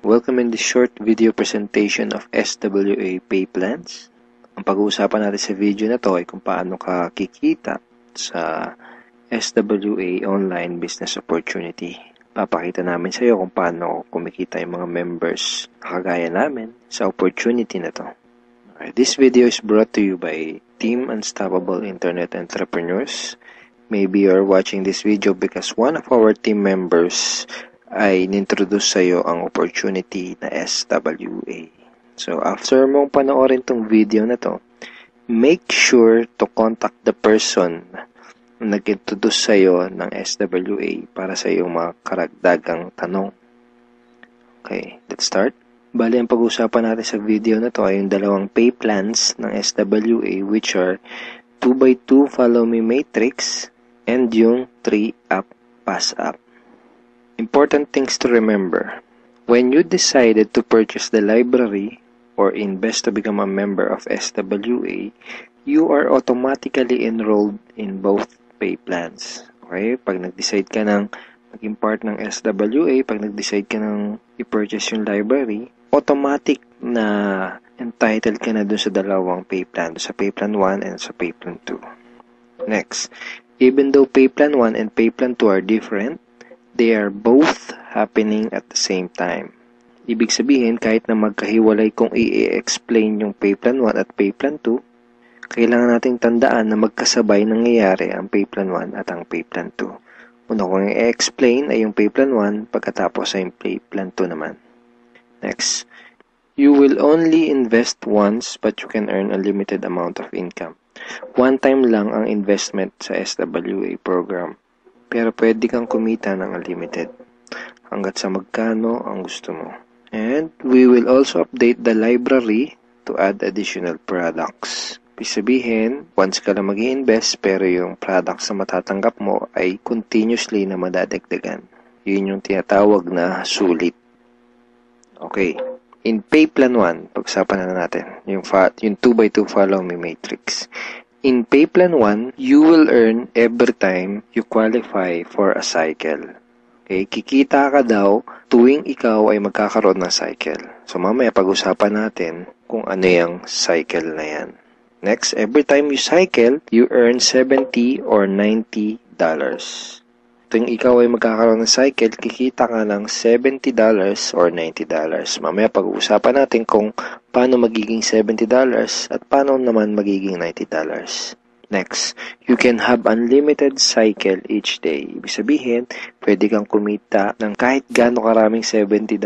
Welcome in this short video presentation of SWA Pay Plans. Ang pag-uusapan natin sa video na to ay kung paano ka kikita sa SWA Online Business Opportunity. Papakita namin sa iyo kung paano kumikita yung mga members na kagaya namin sa opportunity na to. This video is brought to you by Team Unstoppable Internet Entrepreneurs. Maybe you're watching this video because one of our team members ay nintroduce sa iyo ang opportunity na SWA. So, after mong panoorin tong video na to, make sure to contact the person na nag-introduce sa iyo ng SWA para sa iyong mga karagdagang tanong. Okay, let's start. Bali, ang pag-usapan natin sa video na to ay yung dalawang pay plans ng SWA, which are 2x2 Follow Me Matrix and yung 3-Up Pass Up. Important things to remember. When you decided to purchase the library or invest to become a member of SWA, you are automatically enrolled in both pay plans. Okay? Pag nag-decide ka ng maging part ng SWA, pag nag-decide ka ng i-purchase yung library, automatic na entitled ka na dun sa dalawang pay plan, sa pay plan 1 and sa pay plan 2. Next, even though pay plan 1 and pay plan 2 are different, they are both happening at the same time. Ibig sabihin, kahit na magkahiwalay kung i-explain yung pay plan 1 at pay plan 2, kailangan nating tandaan na magkasabay nangyayari ang pay plan 1 at ang pay plan 2. Una kong i-explain ay yung pay plan 1, pagkatapos ay yung pay plan 2 naman. Next, you will only invest once but you can earn a limited amount of income. One time lang ang investment sa SWA program. Pero pwede kang kumita ng unlimited hanggat sa magkano ang gusto mo. And we will also update the library to add additional products. Ibig sabihin, once ka lang mag-i-invest pero yung products na matatanggap mo ay continuously na madadagdagan. Yun yung tinatawag na sulit. Okay. In pay plan 1, pag-usapan na natin yung 2x2 Follow Me Matrix. In pay plan 1, you will earn every time you qualify for a cycle. Okay, kikita ka daw tuwing ikaw ay magkakaroon ng cycle. So mamaya pag-usapan natin kung ano yung cycle na yan. Next, every time you cycle, you earn $70 or $90. Tuwing ikaw ay magkakaroon ng cycle, kikita ka ng $70 or $90. Mamaya pag-uusapan natin kung paano magiging $70 at paano naman magiging $90. Next, you can have unlimited cycle each day. Ibig sabihin, pwede kang kumita ng kahit gaano karaming $70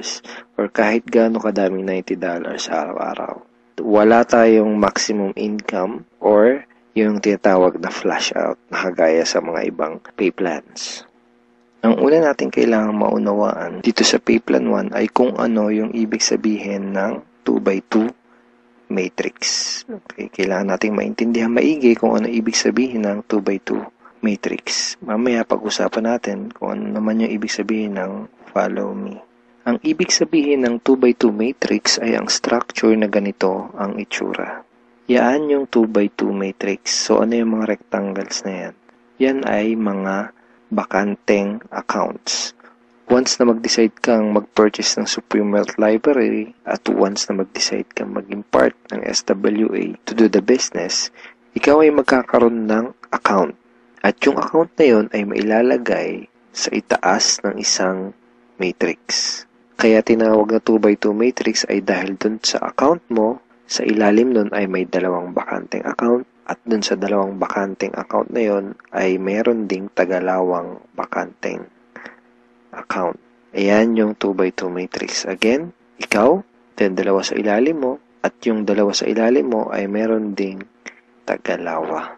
or kahit gaano kadaming $90 araw-araw. Wala tayong maximum income or yung tinatawag na flash out na kagaya sa mga ibang pay plans. Ang una natin kailangang maunawaan dito sa pay plan 1 ay kung ano yung ibig sabihin ng 2x2 matrix. Okay, kailangan nating maintindihan maigi kung ano ibig sabihin ng 2x2 matrix. Mamaya pag-usapan natin kung ano naman yung ibig sabihin ng follow me. Ang ibig sabihin ng 2x2 matrix ay ang structure na ganito ang itsura. Yan yung 2x2 matrix. So, ano yung mga rectangles na yan? Yan ay mga bakanteng accounts. Once na mag-decide kang mag-purchase ng Supreme Wealth Library at once na mag-decide kang maging part ng SWA to do the business, ikaw ay magkakaroon ng account. At yung account na yun ay mailalagay sa itaas ng isang matrix. Kaya tinawag na 2x2 matrix ay dahil dun sa account mo, sa ilalim nun ay may dalawang bakanteng account at dun sa dalawang bakanteng account na yun ay meron ding tagalawang bakanteng account. Ayan yung 2x2 matrix. Again, ikaw, then dalawa sa ilalim mo at yung dalawa sa ilalim mo ay meron ding tagalawa.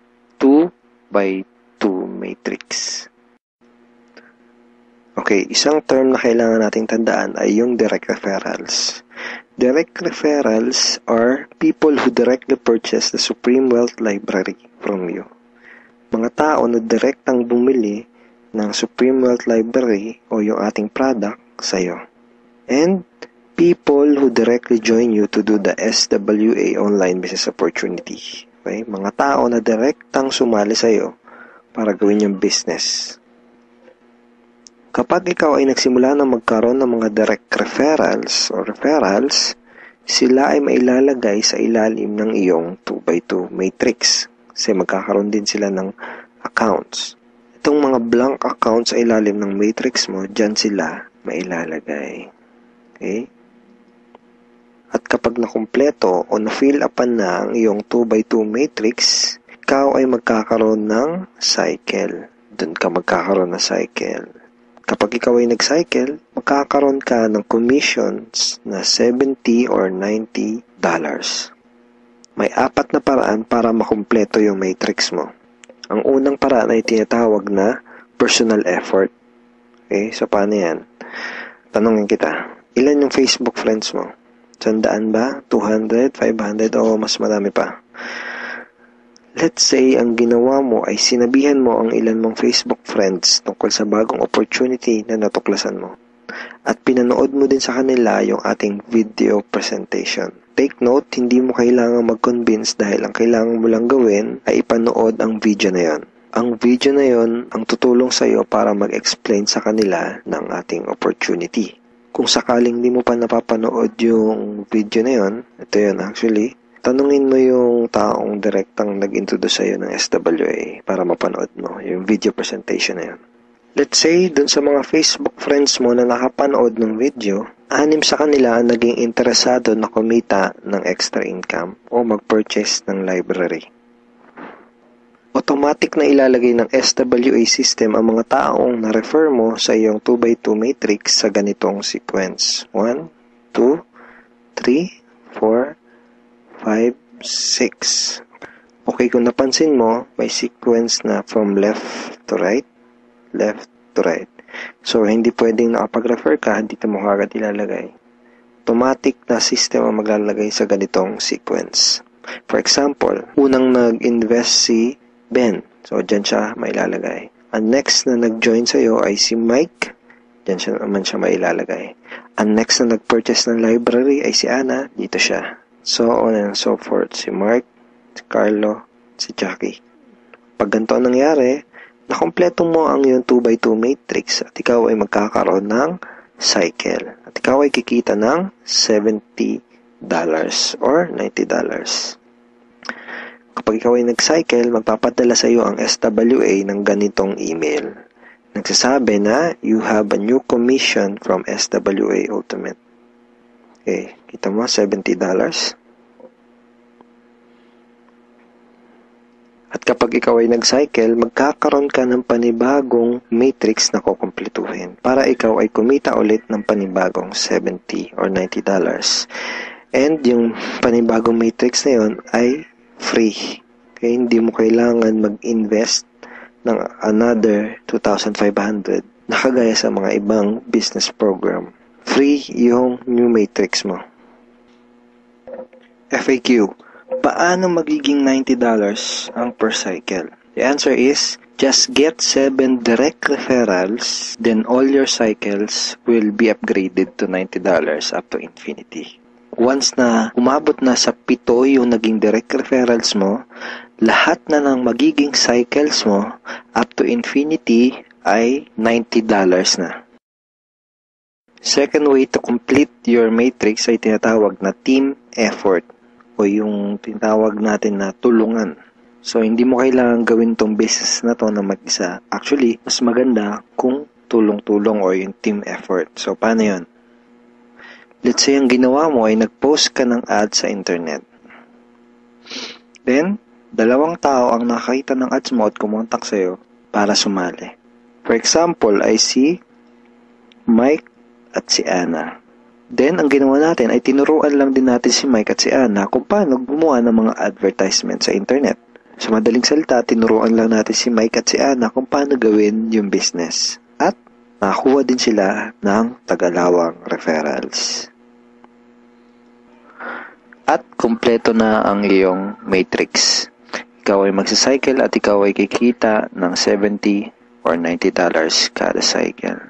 2x2 matrix. Okay, isang term na kailangan nating tandaan ay yung direct referrals. Direct referrals are people who directly purchase the Supreme Wealth Library from you. Mga tao na direktang bumili ng Supreme Wealth Library o yung ating product sa'yo. And people who directly join you to do the SWA Online Business Opportunity. Okay? Mga tao na direktang sumali sa'yo para gawin yung business. Kapag ikaw ay nagsimula na magkaroon ng mga direct referrals, sila ay mailalagay sa ilalim ng iyong 2x2 matrix. Kasi magkakaroon din sila ng accounts. Itong mga blank accounts sa ilalim ng matrix mo, dyan sila mailalagay. Okay? At kapag nakumpleto o na-fill upan na ang iyong 2x2 matrix, ikaw ay magkakaroon ng cycle. Doon ka magkakaroon ng cycle. Kapag ikaw ay nag-cycle, magkakaroon ka ng commissions na $70 or $90. May 4 na paraan para makumpleto yung matrix mo. Ang unang paraan ay tinatawag na personal effort. Okay, so paano yan? Tanungin kita, ilan yung Facebook friends mo? 100 ba? 200? 500? O mas marami pa? Let's say, ang ginawa mo ay sinabihan mo ang ilan mong Facebook friends tungkol sa bagong opportunity na natuklasan mo. At pinanood mo din sa kanila yung ating video presentation. Take note, hindi mo kailangang mag-convince dahil ang kailangan mo lang gawin ay ipanood ang video na yon. Ang video na yon ang tutulong sa iyo para mag-explain sa kanila ng ating opportunity. Kung sakaling di mo pa napapanood yung video na yon, ito yun actually, tanungin mo yung taong direktang nag-introduce sa'yo ng SWA para mapanood mo yung video presentation na yun. Let's say, dun sa mga Facebook friends mo na nakapanood ng video, 6 sa kanila ang naging interesado na kumita ng extra income o mag-purchase ng library. Automatic na ilalagay ng SWA system ang mga taong na-refer mo sa iyong 2x2 matrix sa ganitong sequence. 1, 2, 3, 4, 5, 6. Okay, kung napansin mo, may sequence na from left to right. So, hindi pwedeng nakapag-refer ka, dito mo kagad ilalagay. Automatic na system ang maglalagay sa ganitong sequence. For example, unang nag-invest si Ben. So, dyan siya mailalagay. Ang next na nag-join sa'yo ay si Mike. Dyan siya naman siya mailalagay. Ang next na nag-purchase ng library ay si Ana. Dito siya. So on and so forth. Si Mark, si Carlo, si Jackie. Pag ganito ang nangyari, nakompleto mo ang iyong 2x2 matrix at ikaw ay magkakaroon ng cycle. At ikaw ay kikita ng $70 or $90. Kapag ikaw ay nag-cycle, magpapadala sa iyo ang SWA ng ganitong email. Nagsasabi na you have a new commission from SWA Ultimate. Okay, kita mo, $70. At kapag ikaw ay nag-cycle, magkakaroon ka ng panibagong matrix na kukumpletuhin para ikaw ay kumita ulit ng panibagong $70 or $90. And yung panibagong matrix na yon ay free. Okay, hindi mo kailangan mag-invest ng another 2,500 na kagaya sa mga ibang business program. Free yung new matrix mo. FAQ. Paano magiging $90 ang per cycle? The answer is, just get 7 direct referrals, then all your cycles will be upgraded to $90 up to infinity. Once na umabot na sa 7 yung naging direct referrals mo, lahat na ng magiging cycles mo up to infinity ay $90 na. Second way to complete your matrix ay tinatawag na team effort o yung tinatawag natin na tulungan. So, hindi mo kailangan gawin tong business na to na mag-isa. Actually, mas maganda kung tulong-tulong o yung team effort. So, paano yun? Let's say, ang ginawa mo ay nag-post ka ng ad sa internet. Then, 2 tao ang nakakita ng ads mo at kumontak sa'yo para sumali. For example, ay si Mike at si Ana. Then, ang ginawa natin ay tinuruan lang din natin si Mike at si Ana kung paano gumawa ng mga advertisement sa internet. Sa madaling salita, tinuruan lang natin si Mike at si Ana kung paano gawin yung business. At nakakuha din sila ng tagalawang referrals. At kumpleto na ang iyong matrix. Ikaw ay magsacycle at ikaw ay kikita ng $70 or $90 kada cycle.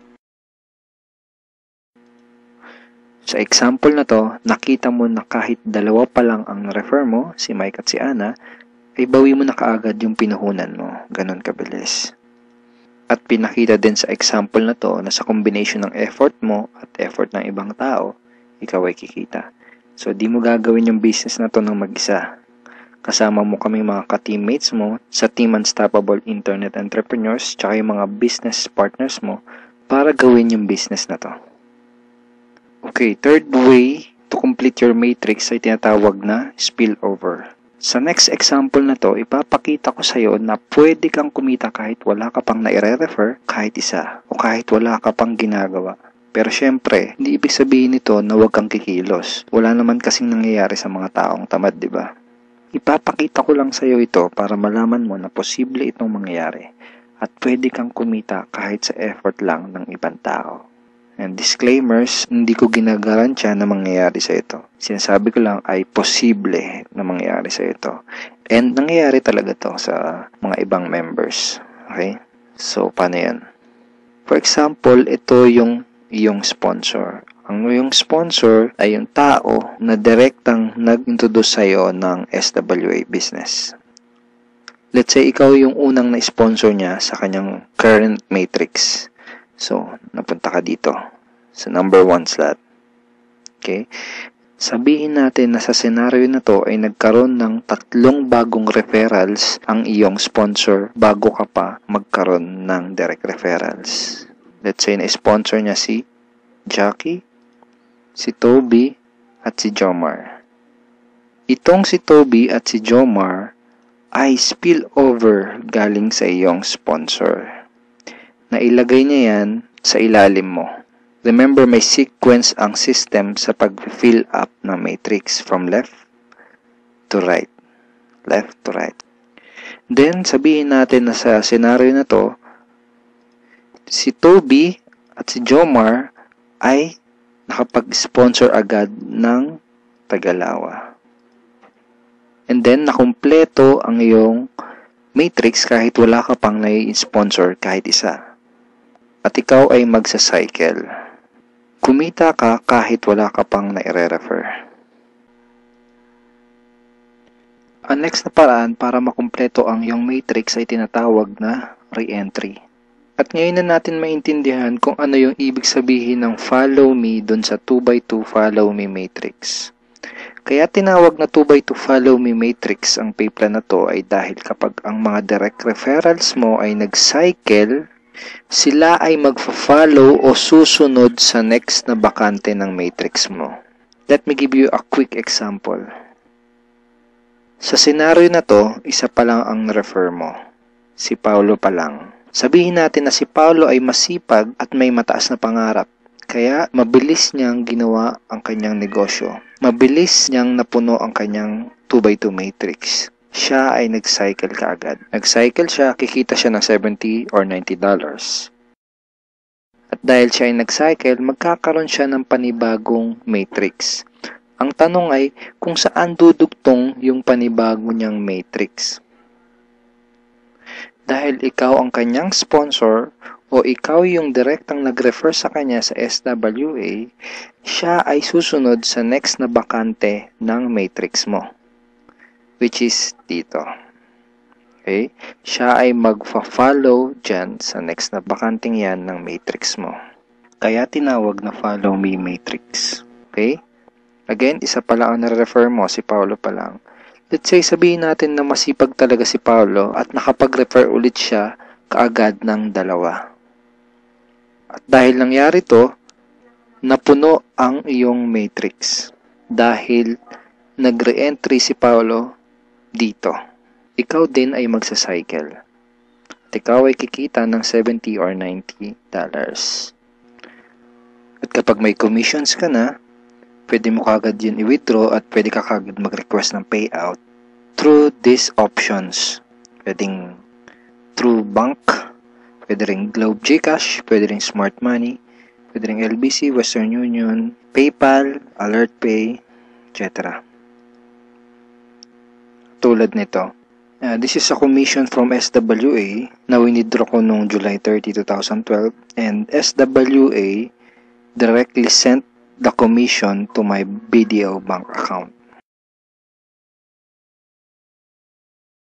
Sa example na to, nakita mo na kahit 2 pa lang ang refer mo, si Mike at si Ana, ay bawi mo na kaagad yung pinuhunan mo. Ganon kabilis. At pinakita din sa example na to na sa combination ng effort mo at effort ng ibang tao, ikaw ay kikita. So, di mo gagawin yung business na to ng mag-isa. Kasama mo kami mga ka-teammates mo sa Team Unstoppable Internet Entrepreneurs tsaka yung mga business partners mo para gawin yung business na to. Okay, third way to complete your matrix ay tinatawag na spillover. Sa next example na to, ipapakita ko sa iyo na pwede kang kumita kahit wala ka pang na-refer, kahit isa, o kahit wala ka pang ginagawa. Pero syempre, hindi ibig sabihin nito na huwag kang kikilos. Wala naman kasing nangyayari sa mga taong tamad, di ba? Ipapakita ko lang sa iyo ito para malaman mo na posible itong mangyayari at pwede kang kumita kahit sa effort lang ng ibang tao. And disclaimers, hindi ko ginagarantiya na mangyayari sa ito. Sinasabi ko lang ay posible na mangyayari sa ito. And nangyayari talaga to sa mga ibang members. Okay? So, paano yan? For example, ito yung iyong sponsor. Ang iyong sponsor ay yung tao na direktang nag-introduce sa'yo ng SWA business. Let's say, ikaw yung unang na-sponsor niya sa kanyang current matrix. So, napunta ka dito sa number 1 slot. Okay? Sabihin natin na sa senaryo na to ay nagkaroon ng 3 bagong referrals ang iyong sponsor bago ka pa magkaroon ng direct referrals. Let's say na-sponsor niya si Jackie, si Toby, at si Jomar. Itong si Toby at si Jomar ay spillover galing sa iyong sponsor. Nailagay niya yan sa ilalim mo. Remember, may sequence ang system sa pag-fill up ng matrix from left to right. Left to right. Then, sabihin natin na sa scenario na to, si Toby at si Jomar ay nakapag-sponsor agad ng Tagalawa. And then, nakumpleto ang iyong matrix kahit wala ka pang nai-sponsor kahit isa. At ikaw ay magsa-cycle. Kumita ka kahit wala ka pang nai-refer. Ang next na paraan para makumpleto ang iyong matrix ay tinatawag na re-entry. At ngayon na natin maintindihan kung ano yung ibig sabihin ng follow me dun sa 2x2 follow me matrix. Kaya tinawag na 2x2 follow me matrix ang payplan na to ay dahil kapag ang mga direct referrals mo ay nag-cycle, sila ay magfa-follow o susunod sa next na bakante ng matrix mo. Let me give you a quick example. Sa senaryo na to, isa pa lang ang refer mo. Si Paulo pa lang. Sabihin natin na si Paulo ay masipag at may mataas na pangarap. Kaya mabilis niyang ginawa ang kanyang negosyo. Mabilis niyang napuno ang kanyang 2x2 matrix. Siya ay nag-cycle kaagad. Nag-cycle siya, kikita siya ng $70 or $90. At dahil siya ay nag-cycle, magkakaroon siya ng panibagong matrix. Ang tanong ay kung saan dudugtong yung panibago niyang matrix. Dahil ikaw ang kanyang sponsor o ikaw yung direktang nag-refer sa kanya sa SWA, siya ay susunod sa next na bakante ng matrix mo. Which is dito. Okay? Siya ay magfa-follow dyan sa next na bakanting yan ng matrix mo. Kaya tinawag na follow me matrix. Okay? Again, isa pa lang ang na-refer mo, si Paulo pa lang. Let's say, sabihin natin na masipag talaga si Paulo at nakapag-refer ulit siya kaagad ng 2. At dahil nangyari to, napuno ang iyong matrix. Dahil nag-re-entry si Paulo dito. Ikaw din ay magsa-cycle. At ikaw ay kikita ng $70 or $90. At kapag may commissions ka na, pwede mo kagad yun i-withdraw at pwede ka kagad mag-request ng payout through these options. Pwedeng through bank, pwede rin Globe GCash, pwede rin Smart Money, pwede rin LBC, Western Union, PayPal, AlertPay, etc. Tulad nito. This is a commission from SWA na winidraw ko noong July 30, 2012 and SWA directly sent the commission to my BDO bank account.